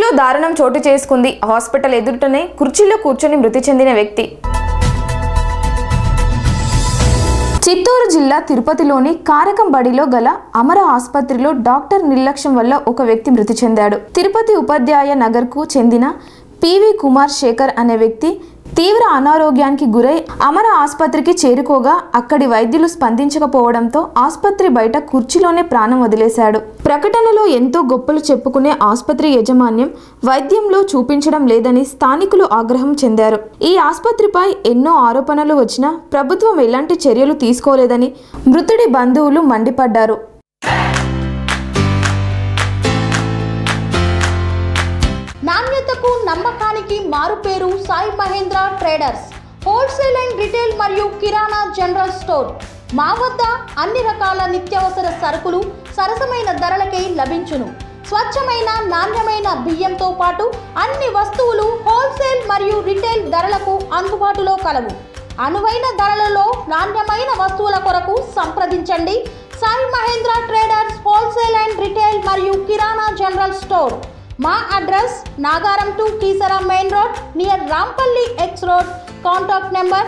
చిత్తూరులో దారుణం చోటు చేసుకుంది. హాస్పిటల్ ఎదుటనే కుర్చీలో కూర్చొని మృతి చెందిన వ్యక్తి. చిత్తూరు జిల్లా తిరుపతిలోని కారకంబడిలో గల అమర ఆసుపత్రిలో డాక్టర్ నిర్లక్ష్యం వల్ల ఒక వ్యక్తి మృతి చెందాడు. తిరుపతి ఉపాధ్యాయ నగర్కు చెందిన పివి కుమార్ శేఖర్ అనే వ్యక్తి తీవ్ర అనారోగ్యానికి గురై అమర ఆసుపత్రికి చేరుకోగా అక్కడి వైద్యులు స్పందించకపోవడంతో ఆసుపత్రి బయట కుర్చీలోనే ప్రాణం వదిలేశాడు. ప్రకటనలో ఎంతో గొప్పలు చెప్పుకునే ఆసుపత్రి యాజమాన్యం వైద్యంలో చూపించడం లేదని స్థానికులు ఆగ్రహం చెందారు. ఈ ఆసుపత్రిపై ఎన్నో ఆరోపణలు వచ్చినా ప్రభుత్వం ఎలాంటి చర్యలు తీసుకోలేదని మృతుడి బంధువులు మండిపడ్డారు. నాణ్యతకు నమ్మకానికి మారుపేరు Sai Mahendra traders, wholesale and retail మరియు కిరాణా జనరల్ స్టోర్. మా వద్ద అన్ని రకాల నిత్యావసర సరుకులు సరసమైన ధరలకే లభించును. స్వచ్ఛమైన నాణ్యమైన బియ్యంతో పాటు అన్ని వస్తువులు హోల్సేల్ మరియు రిటైల్ ధరలకు అందుబాటులో కలవు. అనువైన ధరలలో నాణ్యమైన వస్తువుల కొరకు సంప్రదించండి. Sai Mahendra traders, wholesale and retail మరియు కిరాణా జనరల్ స్టోర్. మా address Nagaram to Keesara main road near Rampalli X road. Contact number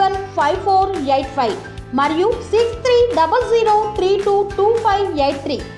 9247575485 మరియు 6300322583.